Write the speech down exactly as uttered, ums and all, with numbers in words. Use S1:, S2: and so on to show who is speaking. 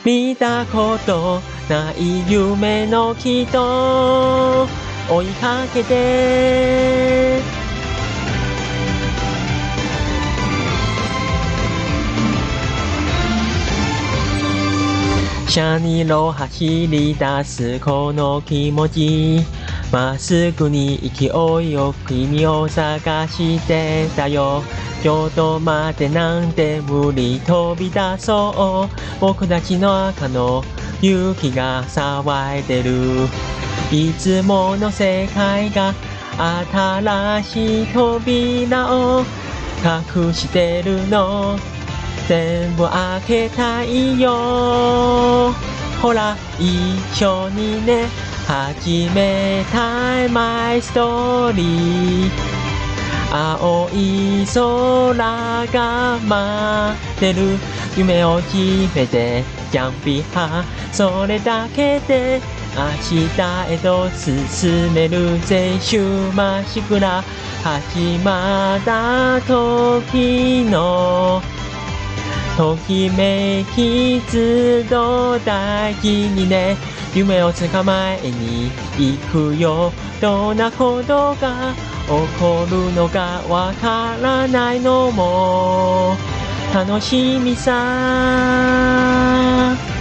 S1: 見たことない夢の人追いかけてシャニロ走り出すこの気持ちまっすぐに勢いよく君を探してたよ京都までなんて無理飛び出そう僕たちの赤の雪が騒いでるいつもの世界が新しい扉を隠してるの全部開けたいよほら一緒にね始めたいマイストーリー青い空が待ってる夢を決めてジャンピハそれだけで明日へと進める青春まっしぐら始まった時のときめきずっと大事にね夢を捕まえに行くよどんなことが起こるのかわからないのも楽しみさ